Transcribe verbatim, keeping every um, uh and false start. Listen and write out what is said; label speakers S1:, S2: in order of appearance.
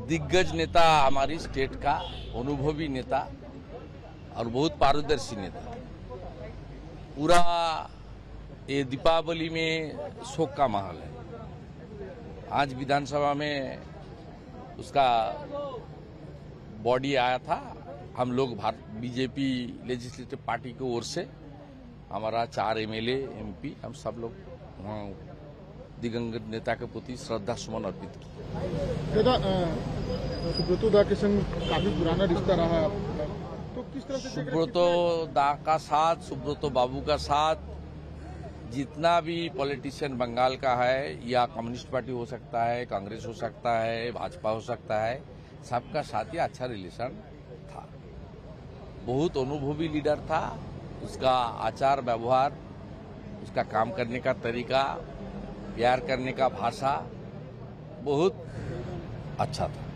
S1: दिग्गज नेता, हमारी स्टेट का अनुभवी नेता और बहुत पारदर्शी नेता। पूरा ये दीपावली में शोक का माहौल है। आज विधानसभा में उसका बॉडी आया था। हम लोग भारत बीजेपी लेजिस्लेटिव पार्टी की ओर से हमारा चार एमएलए, एमपी, हम सब लोग वहाँ दिवंगत नेता के प्रति श्रद्धा सुमन अर्पित किए।
S2: दादा, सुब्रतो दा के संग काफी पुराना रिश्ता रहा, तो किस तरह से
S1: सुब्रतो दा का साथ, सुब्रतो बाबू का साथ, जितना भी पॉलिटिशियन बंगाल का है, या कम्युनिस्ट पार्टी हो सकता है, कांग्रेस हो सकता है, भाजपा हो सकता है, सबका साथ ही अच्छा रिलेशन था। बहुत अनुभवी लीडर था। उसका आचार व्यवहार, उसका काम करने का तरीका, प्यार करने का भाषा बहुत अच्छा था।